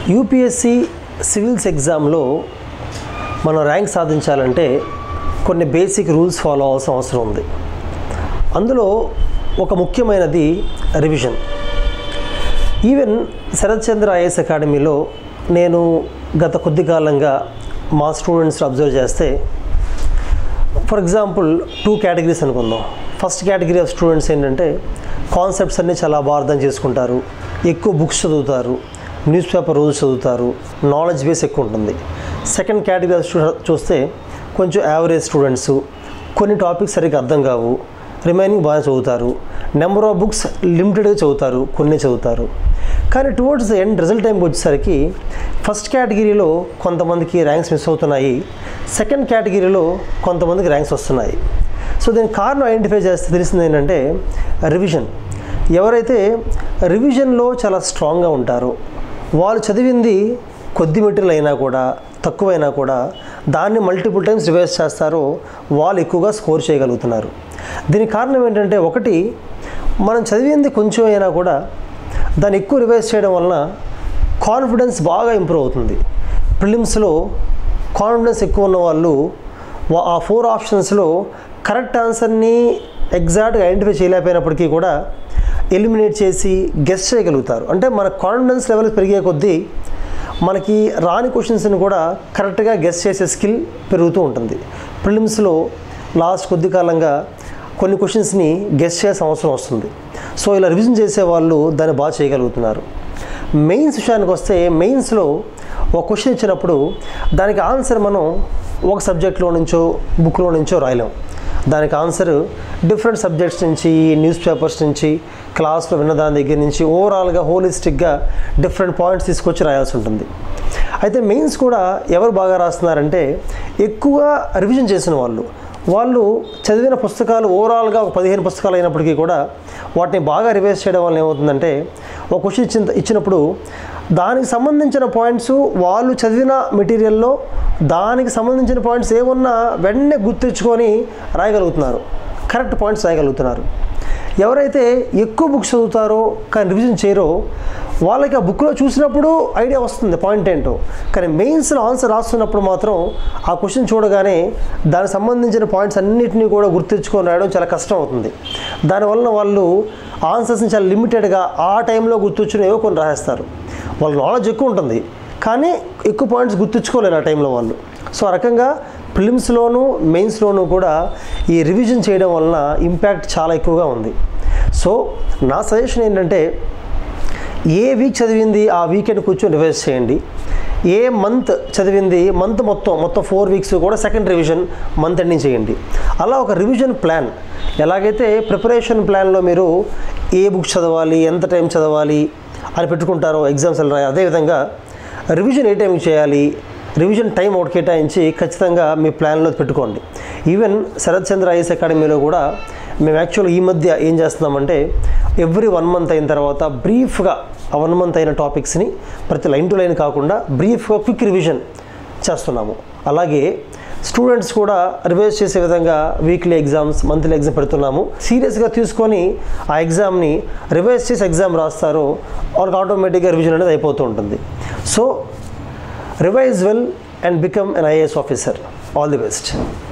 UPSC civils ఎగ్జామ్లో మనం rank సాధించాలంటే కొన్ని బేసిక్ రూల్స్ ఫాలో అవ్వాల్సిన అవసరం ఉంది. అందులో ఒక ముఖ్యమైనది revision. Even Sharath Chandra IAS అకాడమీలో నేను గత కొద్ది కాలంగా మా స్టూడెంట్స్ అబ్జర్వ్ చేస్తే, ఫర్ ఎగ్జాంపుల్ 2 కేటగిరీస్ అనుకుందాం. ఫస్ట్ కేటగిరీ ఆఫ్ స్టూడెంట్స్ ఏంటంటే కాన్సెప్ట్స్ అన్నీ చాలా బాగా అర్థం చేసుకుంటారు, ఎక్కువ బుక్స్ చదువుతారు, న్యూస్ పేపర్ రోజు చదువుతారు, నాలెడ్జ్ బేస్ ఎక్కువ ఉంటుంది. సెకండ్ కేటగిరీ ఆఫ్ స్టూడెంట్స్ చూస్తే కొంచెం యావరేజ్ స్టూడెంట్స్, కొన్ని టాపిక్స్ సరిగ్గా అర్థం కావు, రిమైనింగ్ బాగా చదువుతారు, నెంబర్ ఆఫ్ బుక్స్ లిమిటెడ్గా చదువుతారు, కొన్ని చదువుతారు. కానీ టువర్డ్స్ ద ఎండ్ రిజల్ట్ టైంకి వచ్చేసరికి ఫస్ట్ కేటగిరీలో కొంతమందికి ర్యాంక్స్ మిస్ అవుతున్నాయి, సెకండ్ కేటగిరీలో కొంతమందికి ర్యాంక్స్ వస్తున్నాయి. సో దీనికి కారణం ఐడెంటిఫై చేస్తే తెలిసింది ఏంటంటే రివిజన్. ఎవరైతే రివిజన్లో చాలా స్ట్రాంగ్గా ఉంటారో, వాళ్ళు చదివింది కొద్ది మెటీరియల్ అయినా కూడా, తక్కువైనా కూడా దాన్ని మల్టిపుల్ టైమ్స్ రివైజ్ చేస్తారో వాళ్ళు ఎక్కువగా స్కోర్ చేయగలుగుతున్నారు. దీనికి కారణం ఏంటంటే, ఒకటి, మనం చదివింది కొంచెం అయినా కూడా దాన్ని ఎక్కువ రివైజ్ చేయడం వలన కాన్ఫిడెన్స్ బాగా ఇంప్రూవ్ అవుతుంది. ప్రిలిమ్స్లో కాన్ఫిడెన్స్ ఎక్కువ ఉన్న వాళ్ళు ఆ 4 ఆప్షన్స్లో కరెక్ట్ ఆన్సర్ని ఎగ్జాక్ట్గా ఐడెంటిఫై చేయలేకపోయినప్పటికీ కూడా ఎలిమినేట్ చేసి గెస్ చేయగలుగుతారు. అంటే మన కాన్ఫిడెన్స్ లెవెల్ పెరిగే కొద్దీ మనకి రాని క్వశ్చన్స్ని కూడా కరెక్ట్గా గెస్ చేసే స్కిల్ పెరుగుతూ ఉంటుంది. ప్రిలిమ్స్లో లాస్ట్ కొద్ది కాలంగా కొన్ని క్వశ్చన్స్ని గెస్ చేసే అవసరం వస్తుంది. సో ఇలా రివిజన్ చేసే వాళ్ళు దాన్ని బాగా చేయగలుగుతున్నారు. మెయిన్స్ విషయానికి వస్తే, మెయిన్స్లో ఒక క్వశ్చన్ ఇచ్చినప్పుడు దానికి ఆన్సర్ మనం ఒక సబ్జెక్ట్లో నుంచో బుక్లో నుంచో రాయలేం. దానికి ఆన్సర్ డిఫరెంట్ సబ్జెక్ట్స్ నుంచి, న్యూస్ పేపర్స్ నుంచి, క్లాస్లో విన్న దాని దగ్గర నుంచి ఓవరాల్గా హోలిస్టిక్గా డిఫరెంట్ పాయింట్స్ తీసుకొచ్చి రాయాల్సి ఉంటుంది. అయితే మెయిన్స్ కూడా ఎవరు బాగా రాస్తున్నారంటే ఎక్కువ రివిజన్ చేసిన వాళ్ళు చదివిన పుస్తకాలు ఓవరాల్గా ఒక 15 పుస్తకాలు అయినప్పటికీ కూడా వాటిని బాగా రివైజ్ చేయడం వల్ల ఏమవుతుందంటే, ఒక క్వశ్చన్ ఇచ్చినప్పుడు దానికి సంబంధించిన పాయింట్స్ వాళ్ళు చదివిన మెటీరియల్లో దానికి సంబంధించిన పాయింట్స్ ఏమున్నా వెంటనే గుర్తించుకొని రాయగలుగుతున్నారు, కరెక్ట్ పాయింట్స్ రాయగలుగుతున్నారు. ఎవరైతే ఎక్కువ బుక్స్ చదువుతారో కానీ రివిజన్ చేయరో వాళ్ళకి ఆ బుక్లో చూసినప్పుడు ఐడియా వస్తుంది పాయింట్ ఏంటో, కానీ మెయిన్స్లో ఆన్సర్ రాస్తున్నప్పుడు మాత్రం ఆ క్వశ్చన్ చూడగానే దానికి సంబంధించిన పాయింట్స్ అన్నిటినీ కూడా గుర్తించుకొని రాయడం చాలా కష్టం అవుతుంది. దానివల్ల వాళ్ళు ఆన్సర్స్ని చాలా లిమిటెడ్గా ఆ టైంలో గుర్తుంచునేవో కొన్ని రాసేస్తారు. వాళ్ళ నాలెడ్జ్ ఎక్కువ ఉంటుంది కానీ ఎక్కువ పాయింట్స్ గుర్తుంచుకోలేరు ఆ టైంలో వాళ్ళు. సో ఆ రకంగా ప్రిలిమ్స్లోను మెయిన్స్లోనూ కూడా ఈ రివిజన్ చేయడం వలన ఇంపాక్ట్ చాలా ఎక్కువగా ఉంది. సో నా సజెషన్ ఏంటంటే, ఏ వీక్ చదివింది ఆ వీకెండ్ కూర్చొని రివైజ్ చేయండి. ఏ మంత్ చదివింది మొత్తం 4 వీక్స్ కూడా సెకండ్ రివిజన్ మంత్ ఎండింగ్ చేయండి. అలా ఒక రివిజన్ ప్లాన్, ఎలాగైతే ప్రిపరేషన్ ప్లాన్లో మీరు ఏ బుక్ చదవాలి, ఎంత టైం చదవాలి అని పెట్టుకుంటారో ఎగ్జామ్స్ రాయాలి, అదేవిధంగా రివిజన్ ఏ టైంకి చేయాలి, రివిజన్ టైం ఒకటి కేటాయించి ఖచ్చితంగా మీ ప్లాన్లో పెట్టుకోండి. ఈవెన్ శరత్ చంద్ర ఐఏఎస్ అకాడమీలో కూడా మేము యాక్చువల్గా ఈ మధ్య ఏం చేస్తున్నామంటే, ఎవ్రీ 1 మంత్ అయిన తర్వాత బ్రీఫ్గా ఆ 1 మంత్ అయిన టాపిక్స్ని ప్రతి లైన్ టు లైన్ కాకుండా బ్రీఫ్గా క్విక్ రివిజన్ చేస్తున్నాము. అలాగే స్టూడెంట్స్ కూడా రివైజ్ చేసే విధంగా వీక్లీ ఎగ్జామ్స్, మంత్లీ ఎగ్జామ్ పెడుతున్నాము. సీరియస్గా తీసుకొని ఆ ఎగ్జామ్ని రివైజ్ చేసి ఎగ్జామ్ రాస్తారో వాళ్ళకి ఆటోమేటిక్గా రివిజన్ అనేది అయిపోతూ ఉంటుంది. So revise well and become an IAS officer. All the best.